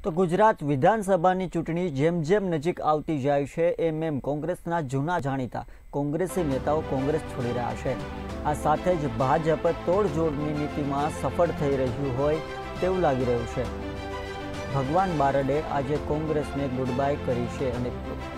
તો ગુજરાત વિધાનસભાની ચૂંટણી જેમ જેમ નજીક આવતી જાય છે એમ કોંગ્રેસના જૂના જાણીતા કોંગ્રેસી નેતાઓ કોંગ્રેસ છોડી રહ્યા છે। આ સાથે જ ભાજપ તોડજોડની નીતિમાં સફળ થઈ રહ્યું હોય તેવું લાગી રહ્યું છે। ભગવાન બારડે આજે કોંગ્રેસને ગુડ બાય કરી છે અને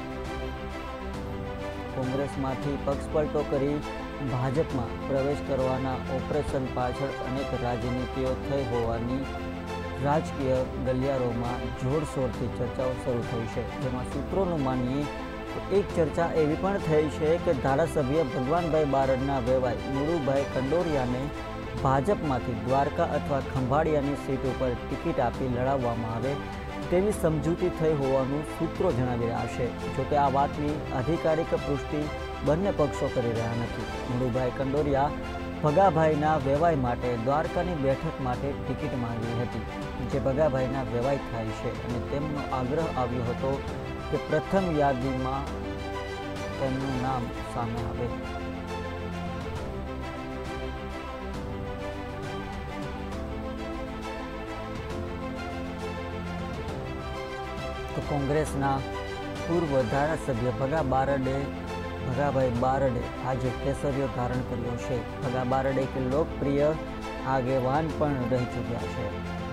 કોંગ્રેસમાંથી પક્ષપલટો કરી ભાજપમાં પ્રવેશ કરવાના ઓપરેશન પાછળ અનેક રાજનીતિઓ થઈ હોવાની રાજકીય ગલિયારોમાં જોરશોરથી ચર્ચાઓ શરૂ થઈ છે। જેમાં સૂત્રોનું માનીએ તો એક ચર્ચા એવી પણ થઈ છે કે ધારાસભ્ય ભગવાનભાઈ બારડના વેવાઈ મુળુભાઈ કંડોરિયાને ભાજપમાંથી દ્વારકા અથવા ખંભાળિયાની સીટ ઉપર ટિકિટ આપી લડાવવામાં આવે તેવી સમજૂતી થઈ હોવાનું સૂત્રો જણાવી રહ્યા છે। જોકે આ વાતની આધિકારિક પુષ્ટિ બંને પક્ષો કરી રહ્યા નથી। મુળુભાઈ કંડોરિયા ભગાભાઈના વેવાઈ માટે દ્વારકાની બેઠક માટે ટિકિટ માંગી હતી, જે ભગાભાઈના વેવાઈ થાય છે અને તેમનો આગ્રહ આવ્યો હતો કે પ્રથમ યાદીમાં તેમનું નામ સામે આવે। તો કોંગ્રેસના પૂર્વ ધારાસભ્ય ભગાભાઈ બારડે આજે કેસરીઓ ધારણ કર્યો છે। ભગા બારડે એક લોકપ્રિય આગેવાન પણ રહી ચૂક્યા છે।